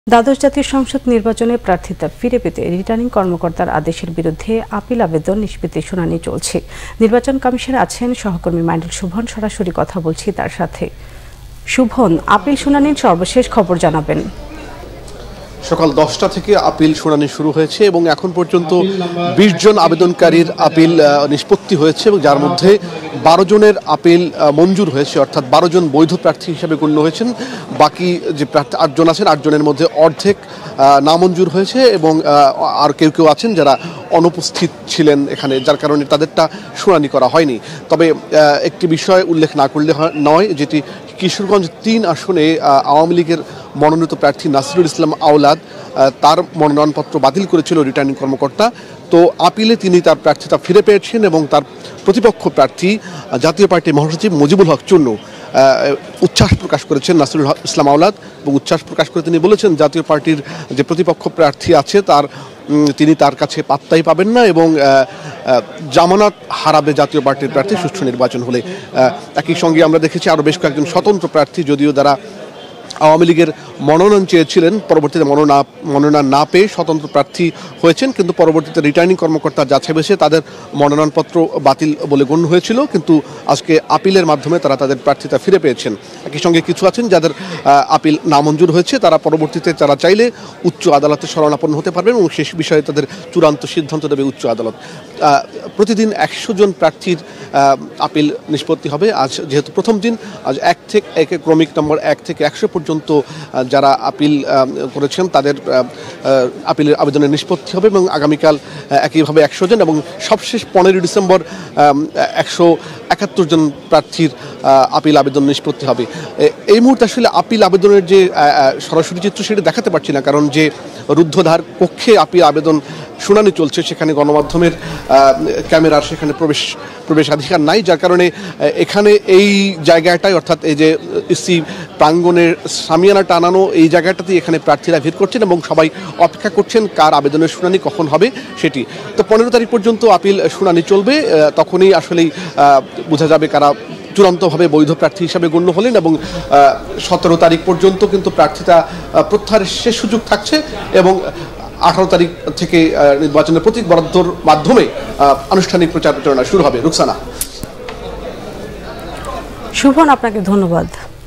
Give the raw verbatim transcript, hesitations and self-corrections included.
দ্বাদশ জাতীয় সংসদ নির্বাচনে প্রার্থিতা ফিরে পেতে রিটার্নিং কর্মকর্তার আদেশের বিরুদ্ধে আপিল আবেদন নিষ্পত্তির শুনানি চলছে। নির্বাচন কমিশনে আছেন সহকর্মী মাইনুল শুভন, সরাসরি কথা বলছি তার সাথে। শুভন, আপিল শুনানির সর্বশেষ খবর জানাবেন। সকাল দশটা থেকে আপিল শুনানি শুরু হয়েছে এবং এখন পর্যন্ত বিশ জন আবেদনকারীর আপিল নিষ্পত্তি হয়েছে এবং যার মধ্যে বারো জনের আপিল মঞ্জুর হয়েছে, অর্থাৎ বারো জন বৈধ প্রার্থী হিসেবে গণ্য হয়েছেন। বাকি যে প্রার্থী আটজন আছেন, আটজনের মধ্যে অর্ধেক নামঞ্জুর হয়েছে এবং আর কেউ কেউ আছেন যারা অনুপস্থিত ছিলেন এখানে, যার কারণে তাদেরটা শুনানি করা হয়নি। তবে একটি বিষয় উল্লেখ না করলে নয়, যেটি কিশোরগঞ্জ তিন আসনে আওয়ামী লীগের মনোনীত প্রার্থী নাসিরুল ইসলাম আওলাদ, তার মনোনয়নপত্র বাতিল করেছিল রিটার্নিং কর্মকর্তা। তো আপিলে তিনি তার প্রার্থিতা ফিরে পেয়েছেন এবং তার প্রতিপক্ষ প্রার্থী জাতীয় পার্টির মহাসচিব মুজিবুল হক চুন্নু উচ্ছ্বাস প্রকাশ করেছেন নাসিরুল ইসলাম আওলাদ, এবং উচ্ছ্বাস প্রকাশ করে তিনি বলেছেন জাতীয় পার্টির যে প্রতিপক্ষ প্রার্থী আছে তার তিনি তার কাছে পাত্তাই পাবেন না এবং জামানত হারাবে জাতীয় পার্টির প্রার্থী সুষ্ঠু নির্বাচন হলে। একই সঙ্গে আমরা দেখেছি আরও বেশ কয়েকজন স্বতন্ত্র প্রার্থী, যদিও তারা আওয়ামী লীগের মনোনয়ন চেয়েছিলেন, পরবর্তীতে মনোনয়ন মনোনয়ন না পেয়ে স্বতন্ত্র প্রার্থী হয়েছেন, কিন্তু পরবর্তীতে রিটার্নিং কর্মকর্তা যাচাই বেছে তাদের মনোনয়নপত্র বাতিল বলে গণ্য হয়েছিল, কিন্তু আজকে আপিলের মাধ্যমে তারা তাদের প্রার্থিতা ফিরে পেয়েছেন। একই সঙ্গে কিছু আছেন যাদের আপিল নামঞ্জুর হয়েছে, তারা পরবর্তীতে তারা চাইলে উচ্চ আদালতে শরণাপন্ন হতে পারবেন এবং শেষ বিষয়ে তাদের চূড়ান্ত সিদ্ধান্ত দেবে উচ্চ আদালত। প্রতিদিন একশো জন প্রার্থীর আপিল নিষ্পত্তি হবে। আজ যেহেতু প্রথম দিন, আজ এক থেকে একে ক্রমিক নম্বর এক থেকে একশো পর্যন্ত যারা আপিল করেছেন তাদের আপিলের আবেদনের নিষ্পত্তি হবে এবং আগামীকাল একইভাবে একশো জন এবং সবশেষ পনেরোই ডিসেম্বর একশো একাত্তর জন প্রার্থীর আপিল আবেদন নিষ্পত্তি হবে। এই মুহূর্তে আসলে আপিল আবেদনের যে সরাসরি চিত্র সেটা দেখাতে পারছি না, কারণ যে রুদ্ধদ্বার কক্ষে আপিল আবেদন শুনানি চলছে সেখানে গণমাধ্যমের ক্যামেরার সেখানে প্রবেশ প্রবেশাধিকার নাই, যার কারণে এখানে এই জায়গাটাই, অর্থাৎ এই যে ইসি প্রাঙ্গণের সামিয়ানা টানানো এই জায়গাটাতেই এখানে প্রার্থীরা ভিড় করছেন এবং সবাই অপেক্ষা করছেন কার আবেদনের শুনানি কখন হবে সেটি। তো পনেরো তারিখ পর্যন্ত আপিল শুনানি চলবে, তখনই আসলেই বোঝা যাবে কারা চূড়ান্তভাবে বৈধ প্রার্থী হিসাবে গণ্য হলেন এবং সতেরো তারিখ পর্যন্ত কিন্তু প্রার্থিতা প্রত্যাহারের শেষ সুযোগ থাকছে এবং আঠারো তারিখ থেকে নির্বাচনের প্রতীক বরাদ্দর মাধ্যমে আনুষ্ঠানিক প্রচার প্রচারণা শুরু হবে। রুকসানা। শুভন, আপনাকে ধন্যবাদ।